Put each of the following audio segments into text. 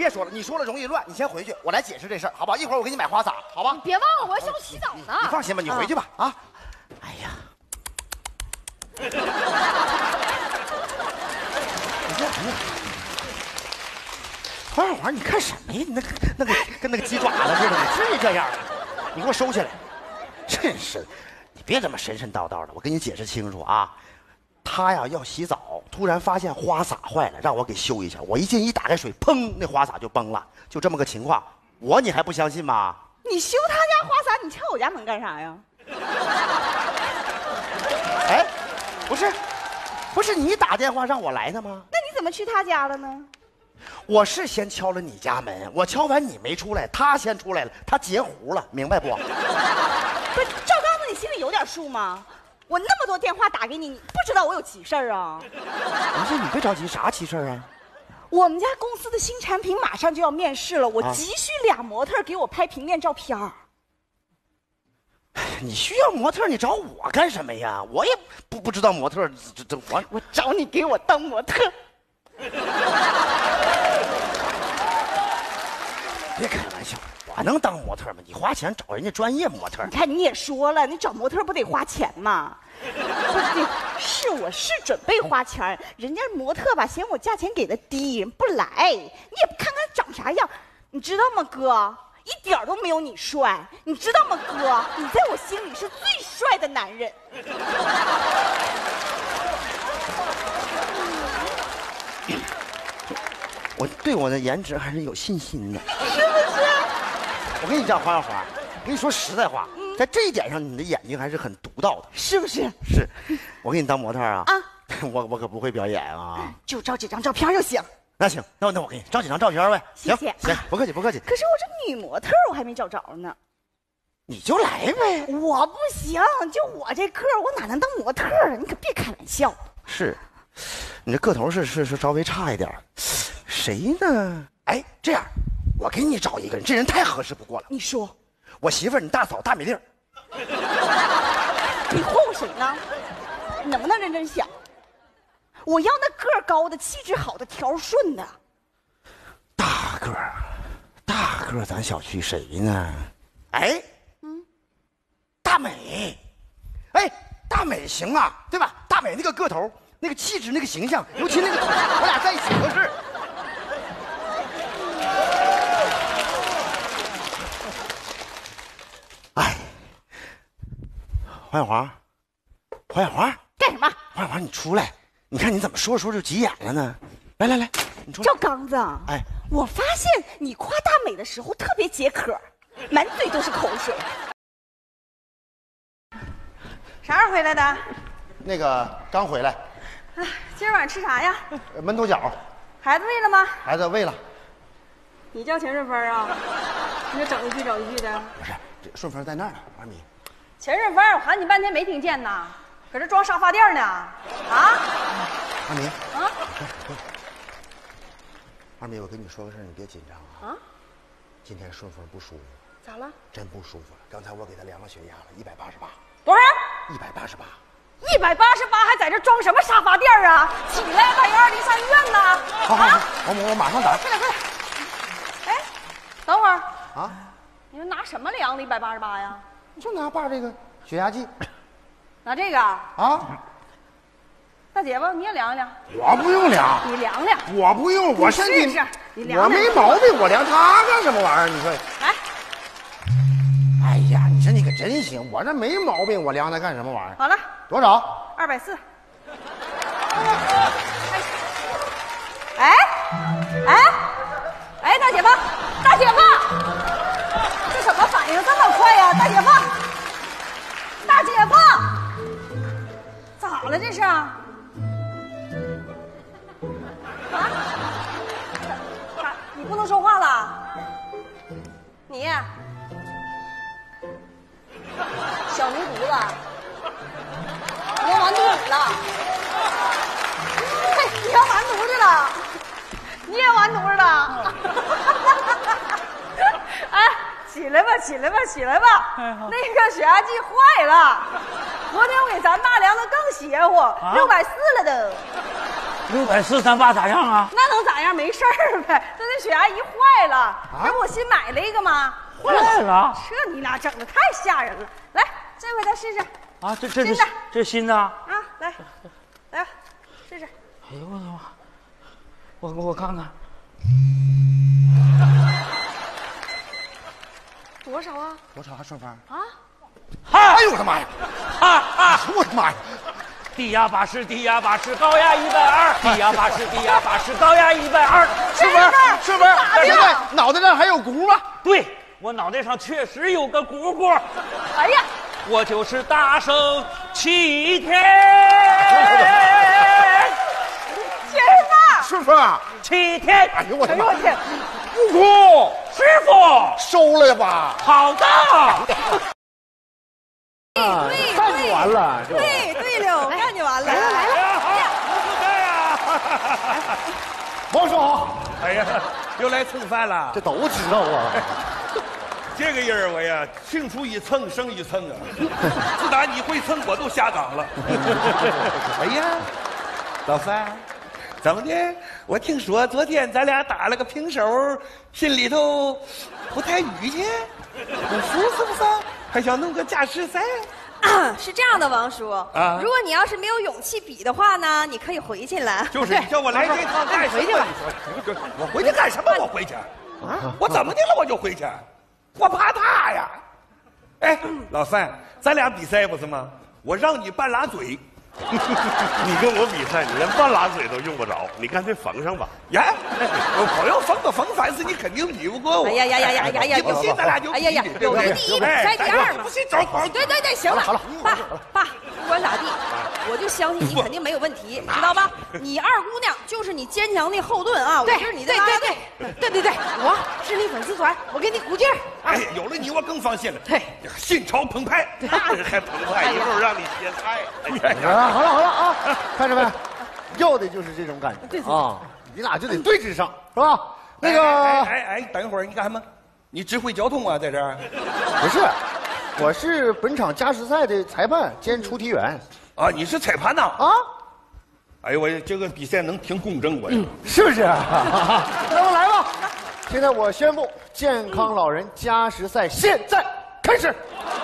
别说了，你说了容易乱，你先回去，我来解释这事儿，好吧？一会儿我给你买花洒，好吧？ 你别忘了，我要下去洗澡呢。 你放心吧，你回去吧，啊！哎呀，黄小华，你看什么呀？你那个跟那个鸡爪子似的，你至于这样？你给我收起来！真是，你别这么神神叨叨的，我跟你解释清楚啊。他呀要洗澡，突然发现花洒坏了，让我给修一下。我一进一打开水，砰，那花洒就崩了，就这么个情况。你还不相信吗？ 你修他家花洒，你敲我家门干啥呀？ 哎，不是你打电话让我来的吗？ 那你怎么去他家了呢？ 我是先敲了你家门，我敲完你没出来，他先出来了，他截胡了，明白不？ 不是赵刚子，你心里有点数吗？我那么多电话打给你，你不知道我有急事儿啊？ 不是，你别着急，啥急事儿啊？ 我们家公司的新产品马上就要面试了，我急需俩模特给我拍平面照片。 你需要模特，你找我干什么呀？我也不知道模特， 我找你给我当模特。 别开玩笑，我能当模特吗？你花钱找人家专业模特。 你看你也说了，你找模特不得花钱吗？我是准备花钱，人家模特吧嫌我价钱给的低，人不来。你也不看看长啥样，你知道吗，哥？一点都没有你帅，你知道吗，哥？你在我心里是最帅的男人。 我对我的颜值还是有信心的， 是不是？ 我跟你讲，黄小华，我跟你说实在话，在这一点上，你的眼睛还是很独到的， 是不是？ 是，我给你当模特啊！ 啊， 我可不会表演啊， 就照几张照片就行。 那行，那我给你照几张照片呗。 谢谢， 行，不客气不客气。 可是我这女模特我还没找着呢。 你就来呗。 我不行，就我这个我哪能当模特啊？你可别开玩笑。 是，你这个头是稍微差一点。谁呢？哎，这样，我给你找一个人，这人太合适不过了。 你说， 我媳妇儿，你大嫂大美丽。 你哄谁呢？你能不能认真想？我要那个儿高的、气质好的、条顺的。 大个儿，咱小区谁呢？哎，大美，哎，大美行啊，对吧？大美那个个头、那个气质、那个形象，尤其那个腿，我俩在一起合适。哎，黄小华， 干什么？ 黄小华，你出来！你看你怎么说就急眼了呢？来，你出来。 赵刚子， 哎， 我发现你夸大美的时候特别解渴，满嘴都是口水。 啥时候回来的？ 那个刚回来。 哎，今儿晚上吃啥呀？ 焖头饺。 孩子喂了吗？ 孩子喂了。 你叫钱顺芬啊？你这整一句的。 不是，这顺芬在那儿呢，二米。 钱顺芬，我喊你半天没听见呐，搁这装沙发垫呢。啊？ 二米。 啊？ 二米，我跟你说个事儿，你别紧张啊。啊？今天顺芬不舒服。 咋了？ 真不舒服了。刚才我给她量了血压了，188。 多少 ？188。 188还在这装什么沙发垫啊？起来，把120上医院呐！ 好，我马上打。 快点！哎，等会儿啊！ 你们拿什么量的188呀？ 就拿爸这个血压计。 拿这个啊？ 大姐夫，你也量一量。 我不用量。 你量量。 我不用，我身体是你量量。 我没毛病，我量他干什么玩意儿？你说。 来。 哎呀，你说你可真行，我这没毛病，我量他干什么玩意儿？ 好了。 多少 ？240。哎，大姐夫，这什么反应这么快呀？大姐夫，咋了这是？啊？你不能说话了？你小牛犊子，你要完犊子了？嘿，你要完犊子了？你也完犊子了？哎，起来吧！那个血压计坏了，昨天我给咱爸量的更邪乎，640了都。 643/8咋样啊？ 那能咋样？没事儿呗。他那血压仪坏了，这不我新买了一个吗？ 坏了！ 这你俩整的太吓人了。来，这回再试试。 啊，这新的这新的啊！ 来，来，试试。 哎呦我的妈！我看看， 多少啊？ 多少啊，顺芳？ 啊！ 哎呦我的妈呀！我的妈呀！ 低压80，低压80，高压120，低压80，低压80，高压120。 顺芳，顺芳，现在脑袋上还有骨吗？ 对，我脑袋上确实有个轱辘。 哎呀， 我就是大圣齐天。 先生， 顺芳， 齐天！ 哎呦我的妈！ 天！ 悟空， 师傅， 收了吧。 好的。 干就完了，这对了，干就完了。 哎呀，好，不干呀！ 王叔好， 哎呀，又来蹭饭了。 这都知道啊。 这个人我呀，青出于蹭生于蹭啊。自打你会蹭，我都下岗了。哎呀，老范，怎么的？我听说昨天咱俩打了个平手，心里头不太愉快，不服是不是？还想弄个驾驶赛？ 是这样的，王叔啊如果你要是没有勇气比的话呢，你可以回去了。 就是你叫我来这趟干什么？你说我回去干什么？我回去啊？我怎么的了？我就回去，我怕他呀！哎，老范，咱俩比赛不是吗？我让你半拉嘴。 你跟我比赛，你连半拉嘴都用不着，你干脆缝上吧。 呀，我要缝个缝，反正你肯定比不过我。 哎呀呀呀呀呀呀！ 你不信咱俩就比。 哎呀呀，有个第一，比赛第二嘛。 不信找跑。 对，行了，好了，爸，不管咋地，我就相信你肯定没有问题，知道吧？你二姑娘就是你坚强的后盾啊！我就是你的拉队。 对，我是你粉丝团，我给你鼓劲儿。 哎，有了你我更放心了。 对， 心潮澎湃， 还澎湃，一会儿让你歇菜。 好了啊，看着没？要的就是这种感觉啊！你俩就得对峙上，是吧？那个， 哎，等一会儿，你干什么？你指挥交通啊，在这儿？ 不是，我是本场加时赛的裁判兼出题员啊，你是裁判呐？ 啊， 哎呦，我这个比赛能挺公正不呀？ 是不是？那么来吧，现在我宣布，健康老人加时赛现在开始。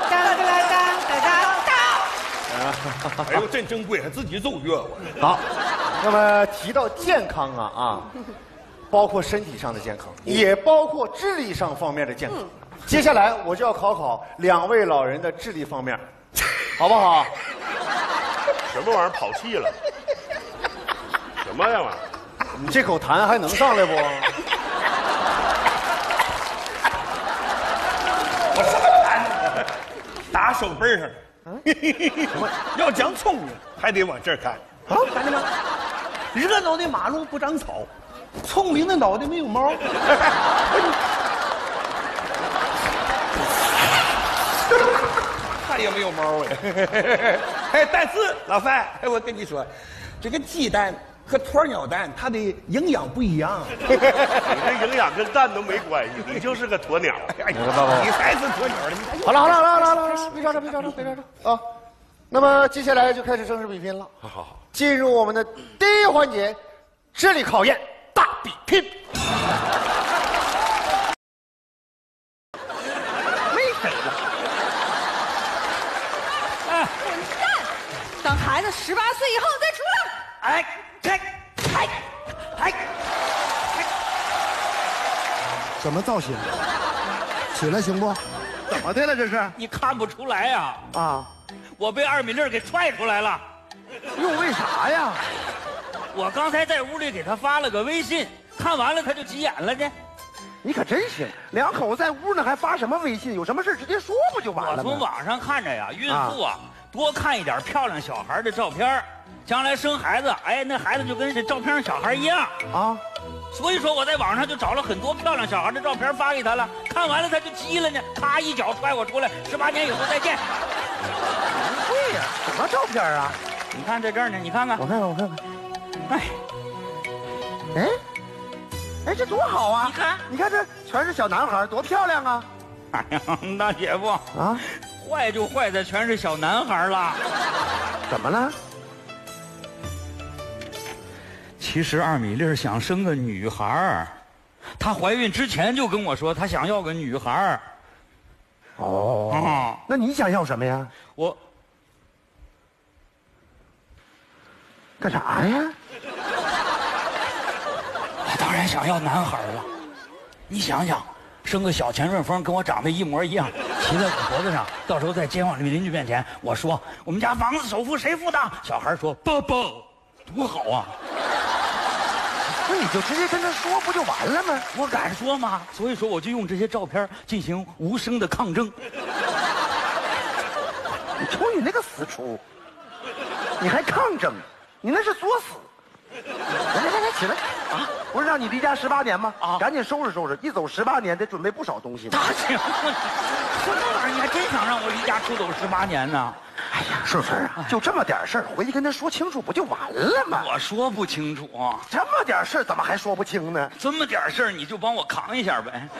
哎呦，真珍贵，还自己奏乐我。 好，那么提到健康啊，包括身体上的健康，也包括智力上方面的健康。接下来我就要考2位老人的智力方面，好不好？ 什么玩意儿跑气了？什么呀玩意儿？ 你这口痰还能上来不？ 我什么看？打手背上。要讲聪明，还得往这儿看啊！看见吗？热闹的马路不长草，聪明的脑袋没有毛。他也没有毛哎。哎，但是老范，我跟你说，这个鸡蛋和鸵鸟蛋它的营养不一样。 你这营养跟蛋都没关系，你就是个鸵鸟。 你才是鸵鸟呢！ 好了，别吵啊！那么接下来就开始正式比拼了。 好， 进入我们的第一环节，智力考验大比拼。 没谁了。 混蛋！等孩子18岁以后再出来。 什么造型？起来行不？怎么的了这是？ 你看不出来呀？ 啊， 我被二米粒给踹出来了。 又为啥呀？ 我刚才在屋里给他发了个微信，看完了他就急眼了呢。 你可真行，两口子在屋呢还发什么微信？有什么事直接说不就完了吗？ 我从网上看着呀，孕妇啊多看一点漂亮小孩的照片，将来生孩子，哎，那孩子就跟这照片上小孩一样啊。 所以说我在网上就找了很多漂亮小孩的照片发给他了，看完了他就急了呢，咔一脚踹我出来，18年以后再见。 不会呀，什么照片啊？ 你看在这儿呢，你看看。 我看看。 哎， 哎，这多好啊！你看这全是小男孩，多漂亮啊！ 哎呀，大姐夫啊， 坏就坏在全是小男孩了。 怎么了？ 其实2米粒想生个女孩儿，她怀孕之前就跟我说她想要个女孩儿。 哦，那你想要什么呀？ 我干啥呀？ 我当然想要男孩了。你想想，生个小钱顺风，跟我长得一模一样，骑在我脖子上，到时候在街坊邻居面前，我说我们家房子首付谁付的？小孩说爸爸，多好啊！ 那你就直接跟他说不就完了吗？ 我敢说吗？所以说我就用这些照片进行无声的抗争。 你瞅你那个死出，你还抗争？你那是作死！来，起来啊！不是让你离家18年吗？啊，赶紧收拾收拾，一走18年得准备不少东西。 大姐，什么玩意儿？你还真想让我离家出走18年呢？ 哎呀，顺风啊，就这么点事儿，回去跟他说清楚不就完了吗？ 我说不清楚啊， 这么点事儿怎么还说不清呢？ 这么点事儿你就帮我扛一下呗。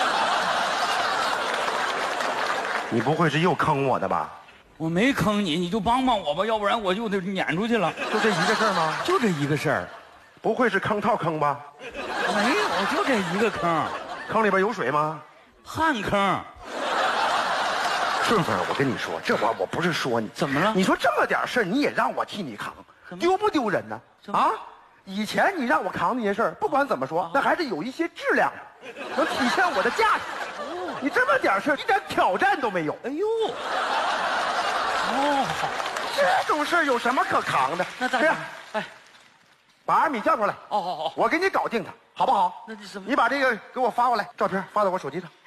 你不会是又坑我的吧？ 我没坑你，你就帮帮我吧，要不然我就得撵出去了。 就这一个事儿吗？ 就这一个事儿， 不会是坑套坑吧？ 没有，就这一个坑。 坑里边有水吗？ 旱坑。 顺风，我跟你说，这话我不是说你， 怎么了？ 你说这么点事儿你也让我替你扛，丢不丢人呢？啊，以前你让我扛那些事儿，不管怎么说，那还是有一些质量的，能体现我的价值。你这么点事儿，一点挑战都没有。 哎呦，哦， 这种事儿有什么可扛的？ 那咋这样， 哎， 把2米叫出来。 哦， 我给你搞定他，好不好？ 那你什么？ 你把这个给我发过来，照片发到我手机上。